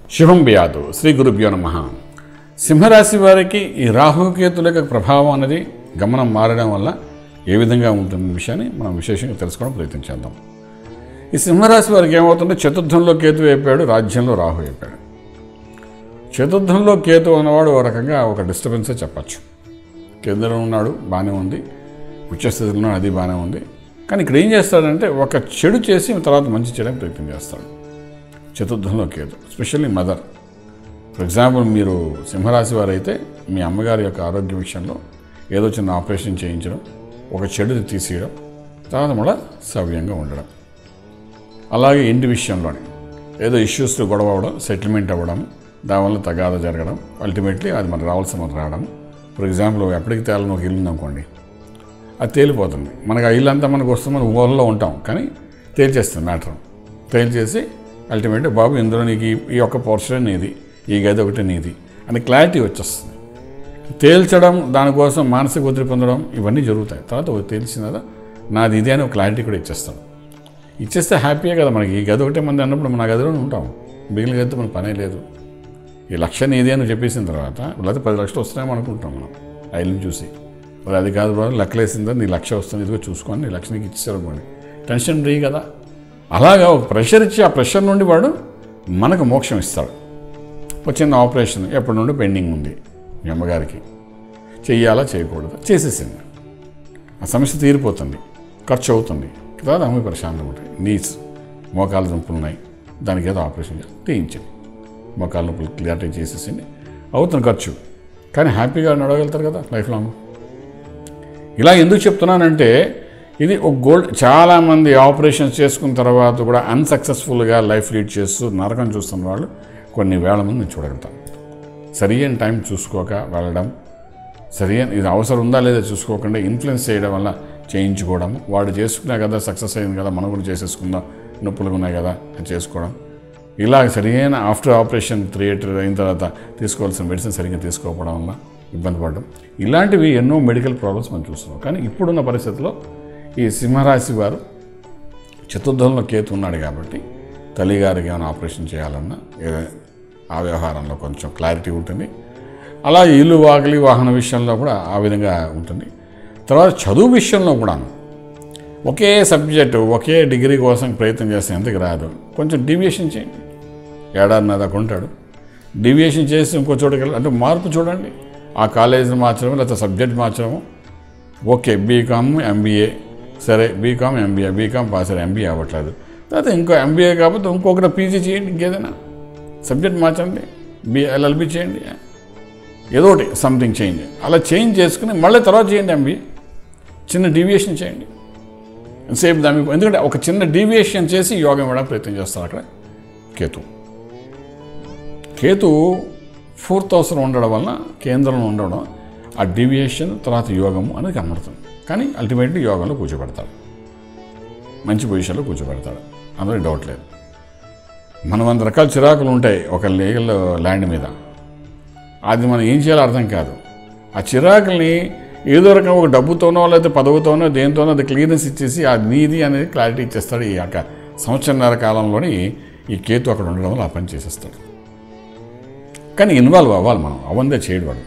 శుభం బియాదు శ్రీ గురుభ్యో నమః. సింహరాశి వారికి ఈ రాహుకేతుల యొక్క ప్రభావం అనేది గమనం మారడం వల్ల ఏ విధంగా ఉంటుంది విషయాన్ని మనం విశేషంగా తెలుసుకోవడం ప్రయత్నం చేద్దాం. ఈ సింహరాశి వారికి ఏమవుతుంటే చతుర్థంలో కేతు అయిపోయాడు, రాజ్యంలో రాహు అయిపోయాడు. చతుర్థంలో కేతు అన్నవాడు ఒక రకంగా ఒక డిస్టర్బెన్సే చెప్పచ్చు. కేంద్రంలో ఉన్నాడు, బాగానే ఉంది, ఉచ్చస్థితిలో ఉన్నాడు, అది బాగానే ఉంది. కానీ ఇక్కడ ఏం చేస్తాడంటే ఒక చెడు చేసి తర్వాత మంచి చేయడానికి ప్రయత్నం చేస్తాడు. చతుర్థంలో Ketu, especially mother. For example మీరు సింహరాశి వారు అయితే మీ అమ్మగారి యొక్క ఆరోగ్య విషయంలో ఏదో చిన్న ఆపరేషన్ చేయించడం, ఒక చెడుని తీసేయడం, తర్వాత మళ్ళీ సవ్యంగా ఉండడం. అలాగే ఇంటి విషయంలోనే ఏదో ఇష్యూస్తో గొడవ అవ్వడం, సెటిల్మెంట్ అవ్వడం, దానివల్ల తగాద జరగడం, అల్టిమేట్లీ అది మనకు రావాల్సిన మనకు రావడం. ఫర్ ఎగ్జాంపుల్ ఎప్పటికి తేలని ఒక ఇల్లు ఉందనుకోండి, అది తేలిపోతుంది. మనకు ఆ ఇల్లు అంతా మనకు వస్తుంది, మనం ఊళ్ళో ఉంటాం, కానీ తేల్చేస్తుంది మ్యాటర్. తేల్చేసి అల్టిమేట్గా బాబు ఇందులో నీకు ఈ ఒక్క పోర్షన్ నీది, ఈ గది ఒకటి నీది అని క్లారిటీ వచ్చేస్తుంది. తేల్చడం, దానికోసం మానసిక ఒత్తిడి పొందడం, ఇవన్నీ జరుగుతాయి. తర్వాత తెలిసిన కదా నాది ఇది అని ఒక క్లారిటీ కూడా ఇచ్చేస్తాడు. ఇచ్చేస్తే హ్యాపీయే కదా. మనకి ఈ గది ఒకటే మంది అన్నప్పుడు మన గదిలోనే ఉంటాం, మిగిలిన గదితో మన పనే లేదు. ఈ లక్ష నీది అని చెప్పేసిన తర్వాత లేకపోతే 10 లక్షలు వస్తున్నాయేమో అనుకుంటాం మనం ఆ ఇల్లు చూసి. మరి అది కాదు బ్రో, లెక్కలేసిందా నీ లక్ష వస్తుంది, ఇదిగో చూసుకొని నీ లక్ష నీకు ఇచ్చేసారు అనుకోండి, టెన్షన్ ఫ్రీ కదా. అలాగా ఒక ప్రెషర్ ఇచ్చి ఆ ప్రెషర్ నుండి వాడు మనకు మోక్షం ఇస్తాడు. ఒక చిన్న ఆపరేషన్ ఎప్పటి నుండి పెండింగ్ ఉంది మీ అమ్మగారికి, చెయ్యాలా చేయకూడదు, చేసేసింది, ఆ సమస్య తీరిపోతుంది, ఖర్చు అవుతుంది, తర్వాత అమ్మాయి ప్రశాంతంగా ఉంటుంది. నీస్ మోకాళ్ళ నొప్పులు ఉన్నాయి, దానికి ఏదో ఆపరేషన్ చేయించండి, మోకాళ్ళ నొప్పులు క్లియర్టీ చేసేసింది, అవుతుంది ఖర్చు, కానీ హ్యాపీగా నడవగలుగుతారు కదా లైఫ్ లాంగ్. ఇలా ఎందుకు చెప్తున్నానంటే ఇది ఒక గోల్డ్. చాలామంది ఆపరేషన్స్ చేసుకున్న తర్వాత కూడా అన్సక్సెస్ఫుల్గా లైఫ్ లీడ్ చేస్తూ నరకం చూస్తున్న వాళ్ళు కొన్ని వేల మంది నేను చూడగలుగుతాను. సరైన టైం చూసుకోక వెళ్ళడం, సరైన ఇది అవసరం ఉందా లేదా చూసుకోకుండా ఇన్ఫ్లుయెన్స్ చేయడం వల్ల చేయించుకోవడం, వాడు చేసుకున్నా కదా సక్సెస్ అయింది కదా మనం కూడా చేసేసుకుందాం, నొప్పులు ఉన్నాయి కదా అని చేసుకోవడం, ఇలా సరైన ఆఫ్టర్ ఆపరేషన్ థియేటర్ అయిన తర్వాత తీసుకోవాల్సిన మెడిసిన్ సరిగ్గా తీసుకోకపోవడం వల్ల ఇబ్బంది పడడం, ఇలాంటివి ఎన్నో మెడికల్ ప్రాబ్లమ్స్ మనం చూస్తున్నాం. కానీ ఇప్పుడున్న పరిస్థితుల్లో ఈ సింహరాశి వారు చతుర్థంలో కేతు ఉన్నాడు కాబట్టి తల్లిగారికి ఏమైనా ఆపరేషన్ చేయాలన్నా ఆ వ్యవహారంలో కొంచెం క్లారిటీ ఉంటుంది. అలా ఇల్లు వాకిలి వాహన విషయంలో కూడా ఆ విధంగా ఉంటుంది. తర్వాత చదువు విషయంలో కూడా ఒకే సబ్జెక్టు ఒకే డిగ్రీ కోసం ప్రయత్నం చేస్తే ఎంతకు రాదు, కొంచెం డీవియేషన్ చేయండి. ఏడాదిన్నర దాకా ఉంటాడు, డీవియేషన్ చేసి ఇంకో చోటుకి వెళ్ళి అంటే మార్పు చూడండి. ఆ కాలేజీని మార్చడం లేకపోతే సబ్జెక్ట్ మార్చడము. ఓకే బీకామ్ ఎంబీఏ, సరే బీకామ్ ఎంబీఏ, బీకామ్ పాస్ అయ్యారు, ఎంబీఏ అవ్వట్లేదు, తర్వాత ఇంకో ఎంబీఏ కాకపోతే ఇంకొకటి పీజీ చేయండి, ఇంకేదైనా సబ్జెక్ట్ మార్చండి, ఎల్ఎల్బీ చేయండి, ఏదో ఒకటి సంథింగ్ చేయండి. అలా చేంజ్ చేసుకుని మళ్ళీ తర్వాత చేయండి ఎంబీఏ, చిన్న డీవియేషన్ చేయండి సేమ్ దాని. ఎందుకంటే ఒక చిన్న డీవియేషన్ చేసి యోగం ఇవ్వడానికి ప్రయత్నం చేస్తారు అక్కడ కేతు. కేతు 4th హౌస్లో ఉండడం వలన, కేంద్రంలో ఉండడం, ఆ డీవియేషన్ తర్వాత యోగము అనేది కనబడుతుంది. కానీ అల్టిమేట్లీ యోగంలో కూర్చోబెడతాడు, మంచి పొజిషన్లో కూర్చోబెడతాడు, అందులో డౌట్ లేదు. మనం 100 రకాల చిరాకులు ఉంటాయి ఒక లీగల్ ల్యాండ్ మీద, అది మనం ఏం చేయాలో అర్థం కాదు. ఆ చిరాకుల్ని ఏదో రకంగా ఒక డబ్బుతోనో లేకపోతే పదవితోనో దేనితోనో అది క్లియరెన్స్ ఇచ్చేసి అది నీది అనేది క్లారిటీ ఇచ్చేస్తాడు. ఈ యొక్క సంవత్సరన్నర కాలంలోని ఈ కేతు అక్కడ ఉండడం వల్ల ఆ పని చేసేస్తాడు. కానీ ఇన్వాల్వ్ అవ్వాలి మనం, అవందే చేయడు వాడు.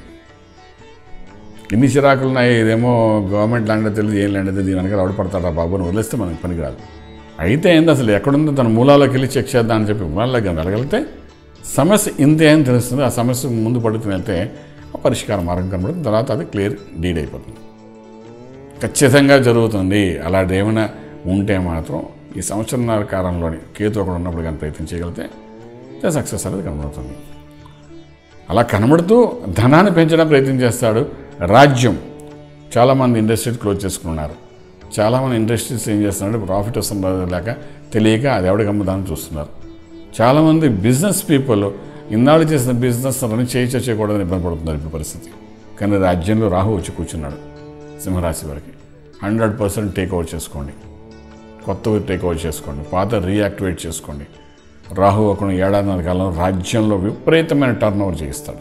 ఎన్ని చిరాకులు ఉన్నాయి, ఇదేమో గవర్నమెంట్ ల్యాండ్ తెలియదు, ఏం ల్యాండ్ అయితే దీని వెనక పడతాడు ఆ బాబుని వదిలేస్తే మనకి పనికిరాదు. అయితే ఏంది అసలు ఎక్కడుందో తన మూలాలోకి వెళ్ళి చెక్ చేద్దాం అని చెప్పి మూలాల్లోకి వెళ్ళగలిగితే సమస్య ఇంతే అని తెలుస్తుంది. ఆ సమస్య ముందు పడుతుని వెళ్తే పరిష్కార మార్గం కనబడుతుంది, తర్వాత అది క్లియర్ డీడ్ అయిపోతుంది. ఖచ్చితంగా జరుగుతుంది. అలాంటి ఏమైనా ఉంటే మాత్రం ఈ సంవత్సరన్నర కాలంలోని కేతు అక్కడ ఉన్నప్పుడు కానీ ప్రయత్నం చేయగలిగితే సక్సెస్ అనేది కనబడుతుంది. అలా కనబడుతూ ధనాన్ని పెంచడం ప్రయత్నం చేస్తాడు. రాజ్యం, చాలామంది ఇండస్ట్రీస్ క్లోజ్ చేసుకున్నారు. చాలామంది ఇండస్ట్రీస్ ఏం చేస్తున్నారంటే ప్రాఫిట్ వస్తుంది లేక తెలియక అది ఎవరికి అమ్ముదామని చూస్తున్నారు. చాలామంది బిజినెస్ పీపుల్ ఇన్నాళ్ళు చేసిన బిజినెస్ రన్ చేయకూడదని ఇబ్బంది పడుతున్నారు ఇప్పుడు పరిస్థితి. కానీ రాజ్యంలో రాహు వచ్చి కూర్చున్నాడు సింహరాశి వారికి. 100% టేక్ఓవర్ చేసుకోండి, కొత్తవి టేక్ఓవర్ చేసుకోండి, పాత రీయాక్టివేట్ చేసుకోండి. రాహు ఒక ఏడాదిన్నర కాలంలో రాజ్యంలో విపరీతమైన టర్న్ ఓవర్ చేయిస్తాడు.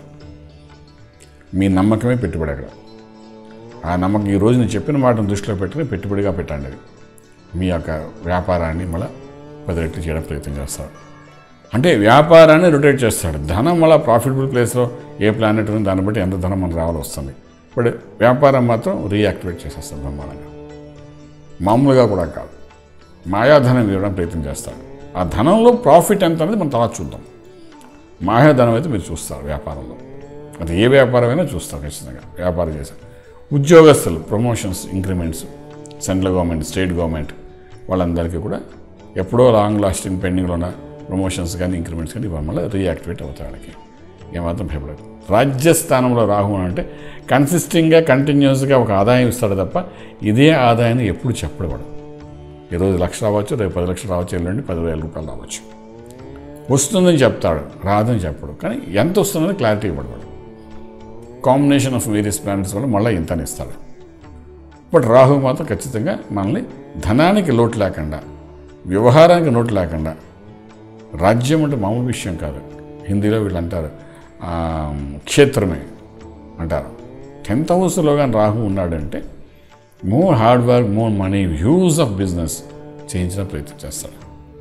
మీ నమ్మకమే పెట్టుబడి అక్కడ. ఆ నమ్మకం ఈరోజు నేను చెప్పిన మాటను దృష్టిలో పెట్టుకుని పెట్టుబడిగా పెట్టండి. మీ యొక్క వ్యాపారాన్ని మళ్ళీ 10 రెట్లు చేయడానికి ప్రయత్నం చేస్తాడు. అంటే వ్యాపారాన్ని రొటేట్ చేస్తాడు. ధనం మళ్ళీ ప్రాఫిటబుల్ ప్లేస్లో ఏ ప్లానెట్ ఉంది దాన్ని బట్టి ఎంత ధనం మనకు రావాలి వస్తుంది. బట్ వ్యాపారం మాత్రం రీయాక్టివేట్ చేసేస్తాడు బ్రహ్మాండంగా. మామూలుగా కూడా కాదు, మాయాధనం ఇవ్వడం ప్రయత్నం చేస్తాడు. ఆ ధనంలో ప్రాఫిట్ ఎంత అనేది మనం తర్వాత చూద్దాం. మాయాధనం అయితే మీరు చూస్తారు వ్యాపారంలో, అది ఏ వ్యాపారమైనా చూస్తారు ఖచ్చితంగా. వ్యాపారం చేశారు. ఉద్యోగస్తులు promotions, increments, central government, state government వాళ్ళందరికీ కూడా ఎప్పుడో లాంగ్ లాస్టింగ్ పెండింగ్లో ఉన్న ప్రమోషన్స్ కానీ ఇంక్రిమెంట్స్ కానీ ఇవ్వడం వల్ల రీయాక్టివేట్ అవుతాయి. వాళ్ళకి ఏమాత్రం భయపడదు. రాజ్యస్థానంలో రాహు అంటే కన్సిస్టింగ్గా కంటిన్యూస్గా ఒక ఆదాయం ఇస్తాడు తప్ప ఇదే ఆదాయాన్ని ఎప్పుడు చెప్పడవాడు. ఈరోజు 1,00,000 రావచ్చు, రేపు 10 లక్షలు రావచ్చు, ఎల్లుండి 10,000 రూపాయలు రావచ్చు. వస్తుందని చెప్తాడు, రాదని చెప్పడు. కానీ ఎంత వస్తుందని క్లారిటీ ఇవ్వడవాడు. కాంబినేషన్ ఆఫ్ వేరియస్ ప్లానెట్స్ వల్ల మళ్ళీ ఇంతని ఇస్తాడు. బట్ రాహు మాత్రం ఖచ్చితంగా మనల్ని ధనానికి లోటు లేకుండా, వ్యవహారానికి లోటు లేకుండా, రాజ్యం అంటే మామూలు విషయం కాదు. హిందీలో వీళ్ళు అంటారు క్షేత్రమే అంటారు. 10th హౌస్లో కానీ రాహు ఉన్నాడంటే more hard work, more money, huge of business చేయించిన ప్రయత్నం చేస్తాడు.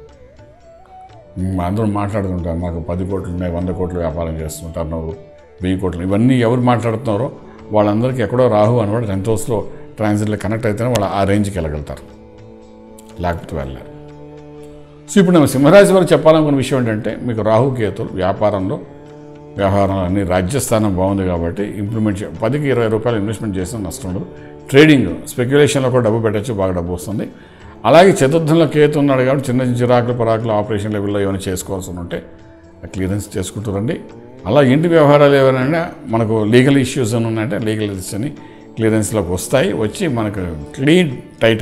అందరూ మాట్లాడుతుంటారు, మాకు 10 కోట్లు ఉన్నాయి, 100 కోట్లు వ్యాపారం చేస్తుంటారు, 1000 కోట్లు, ఇవన్నీ ఎవరు మాట్లాడుతున్నారో వాళ్ళందరికీ ఎక్కడో రాహు అనవాడు 10th హౌస్లో ట్రాన్సిట్లో కనెక్ట్ అయితేనే వాళ్ళు ఆ రేంజ్కి వెళ్ళగలుగుతారు, లేకపోతే వెళ్ళారు. సో ఇప్పుడు నేను సింహరాశి వారికి చెప్పాలనుకున్న విషయం ఏంటంటే, మీకు రాహు కేతులు వ్యాపారంలో అన్ని రాజ్యస్థానం బాగుంది కాబట్టి ఇంప్లిమెంట్ 10కి 20 రూపాయలు ఇన్వెస్ట్మెంట్ చేసిన నష్టం ఉండదు. ట్రేడింగ్, స్పెక్యులేషన్లో కూడా డబ్బు పెట్టచ్చు, బాగా డబ్బు వస్తుంది. అలాగే చతుర్థంలో కేతు ఉన్నాడు కాబట్టి చిన్న చిరాకులు పరాకులు ఆపరేషన్ లెవెల్లో ఏమైనా చేసుకోవాల్సి ఉంటే క్లియరెన్స్ చేసుకుంటారండి. అలా ఇంటి వ్యవహారాలు ఏమైనా మనకు లీగల్ ఇష్యూస్ అని ఉన్నాయంటే లీగల్ ఇష్యూస్ అని క్లియరెన్స్లోకి వస్తాయి. వచ్చి మనకు క్లీన్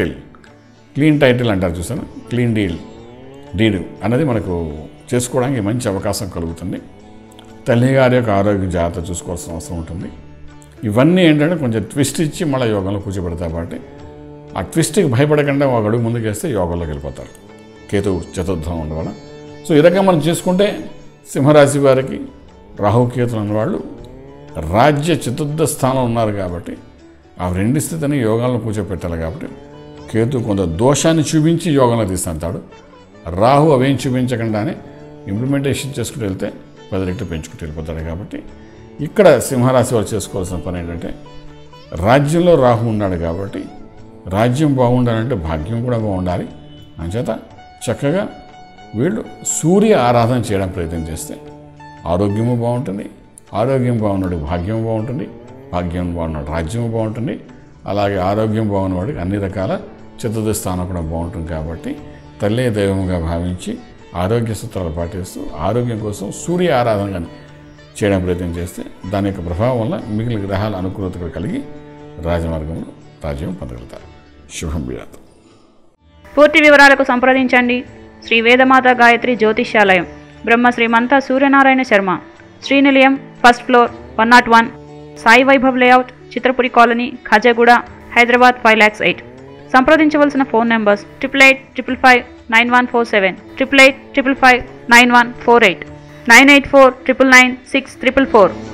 టైటిల్ అంటారు చూసాను, క్లీన్ డీడ్ అనేది మనకు చేసుకోవడానికి మంచి అవకాశం కలుగుతుంది. తల్లిగారి యొక్క ఆరోగ్య జాగ్రత్త చూసుకోవాల్సిన అవసరం ఉంటుంది. ఇవన్నీ ఏంటంటే కొంచెం ట్విస్ట్ ఇచ్చి మళ్ళీ యోగంలో కూర్చోబెడతారు. కాబట్టి ఆ ట్విస్ట్కి భయపడకుండా ఒక అడుగు ముందుకు వేస్తే యోగంలోకి వెళ్ళిపోతారు కేతు చతుర్థం ఉండవల్ల. సో ఈ రకంగా మనం చేసుకుంటే సింహరాశి వారికి రాహు కేతులు అన్నవాళ్ళు రాజ్య చతుర్థ స్థానంలో ఉన్నారు కాబట్టి ఆ రెండు స్థితిని యోగాలను కూర్చోపెట్టాలి. కాబట్టి కేతు కొంత దోషాన్ని చూపించి యోగంలో తీసుకుంటాడు. రాహు అవేం చూపించకుండానే ఇంప్లిమెంటేషన్ చేసుకుంటూ వెళ్తే 10 రెట్లు పెంచుకుంటూ వెళ్ళిపోతాడు. కాబట్టి ఇక్కడ సింహరాశి వారు చేసుకోవాల్సిన పని ఏంటంటే, రాజ్యంలో రాహు ఉన్నాడు కాబట్టి రాజ్యం బాగుండాలంటే భాగ్యం కూడా బాగుండాలి. అంచేత చక్కగా వీళ్ళు సూర్య ఆరాధన చేయడం ప్రయత్నం చేస్తే ఆరోగ్యము బాగుంటుంది. ఆరోగ్యం బాగున్నాడు భాగ్యం బాగుంటుంది. భాగ్యం బాగున్నాడు రాజ్యం బాగుంటుంది. అలాగే ఆరోగ్యం బాగున్నవాడికి అన్ని రకాల చతుర్థ స్థానం కూడా బాగుంటుంది. కాబట్టి తల్లే దైవంగా భావించి ఆరోగ్య సూత్రాలు పాటిస్తూ ఆరోగ్యం కోసం సూర్య ఆరాధన చేయడం ప్రయత్నం చేస్తే దాని యొక్క ప్రభావం వల్ల మిగిలిన గ్రహాల అనుకూలత కలిగి రాజమార్గంలో రాజ్యం పొందగలుగుతారు. శుభం బియాత్. పూర్తి వివరాలకు సంప్రదించండి Shri Vedamata Gayatri Jyotishyalayam, Brahmashri Manta Suryanarayana Sharma, Srinilayam, first floor, 101, Sai Vaibhav layout, Chitrapuri colony, Khajaguda, Hyderabad 5,08,000. సంప్రదించవలసిన ఫోన్ నెంబర్స్ 8855591147, 8855591148, 984999644.